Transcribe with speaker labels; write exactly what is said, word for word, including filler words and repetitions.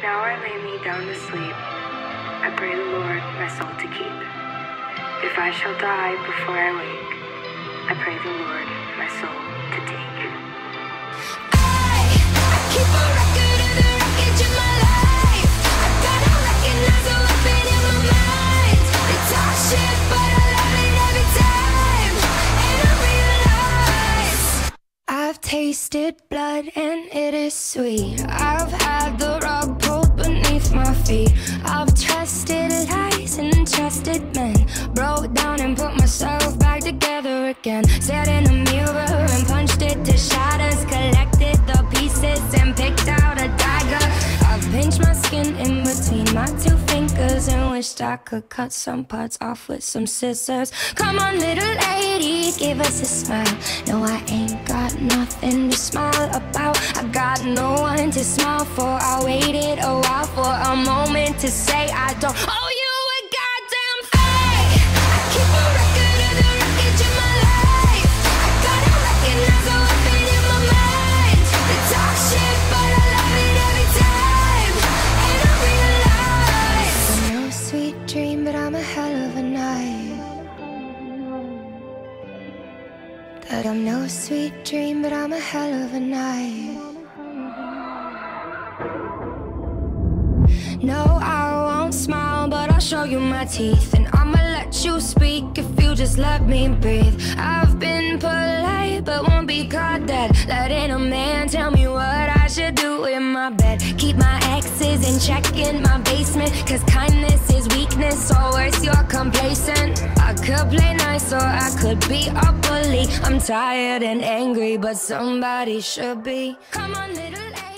Speaker 1: Now I lay me down to sleep. I pray the Lord my soul to keep. If I shall die before I wake, I pray the Lord my soul to take.
Speaker 2: I, I keep a record of the wreckage of my life. I gotta recognize the weapon in my mind. They talk shit, but I love it every time. And I realize I've tasted blood and it is sweet. I've had the rug pulled beneath my feet. I've trusted lies and trusted men. Broke down and put myself back together again. Sat in a mirror and punched it to shatters. Collected the pieces and picked out a dagger. I've pinched my skin in between my two fingers and wished I could cut some parts off with some scissors. Come on, little lady, give us a smile. No, I ain't got nothing to smile about. I got no one to smile for. I waited a while for a moment to say I don't owe you a goddamn thing. I keep a record of the wreckage of my life. I gotta recognize the weapon in my mind. They talk shit, but I love it every time. And I realize I'm no sweet dream, but I'm a hell of a night. That I'm no sweet dream, but I'm a hell of a night. No, I won't smile, but I'll show you my teeth. And I'ma let you speak if you just let me breathe. I've been polite, but won't be caught dead. Letting a man tell me what I should do in my bed. Keep my exes in check in my basement, cause kindness is weakness, or worse, you're complacent. I could play nice or I could be a bully. I'm tired and angry, but somebody should be. Come on, little lady.